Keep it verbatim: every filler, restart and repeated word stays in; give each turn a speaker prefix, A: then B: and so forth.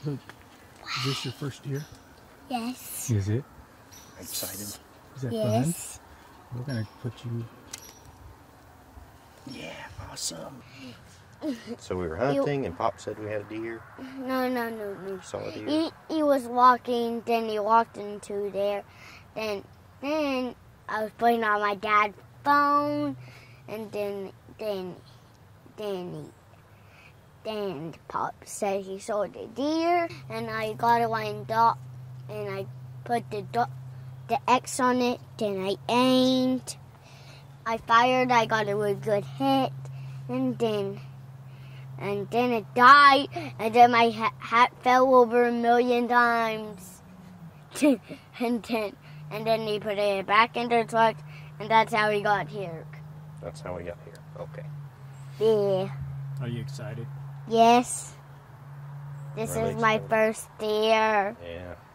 A: Look, is this your first deer?
B: Yes.
A: Is it?
C: Excited.
A: Is that
B: Yes.
A: fun? We're gonna put you.
C: Yeah, awesome. So we were hunting, and Pop said we had a deer.
B: No, no, no, no.
C: Saw a deer.
B: He he was walking. Then he walked into there. Then then I was playing on my dad's phone, and then then then he, then Pop said he saw the deer, and I got it lined up, and I put the do- the X on it. Then I aimed. I fired. I got a really good hit, and then. And then it died, and then my ha- hat fell over a million times. and then and then he put it back in the truck, and that's how he got here.
C: That's how we got here. Okay.
B: Yeah.
A: Are you excited?
B: Yes. This
C: Really
B: is my
C: excited.
B: first deer.
C: Yeah.